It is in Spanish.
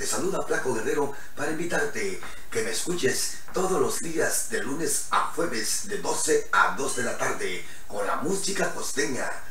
Te saluda Flaco Guerrero para invitarte que me escuches todos los días de lunes a jueves de 12 a 2 de la tarde con la música costeña